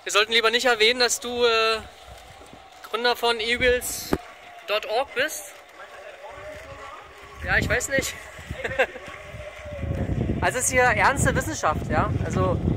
Wir sollten lieber nicht erwähnen, dass du Gründer von eagles.org bist. Ja, ich weiß nicht. Also es ist hier ernste Wissenschaft, ja. Also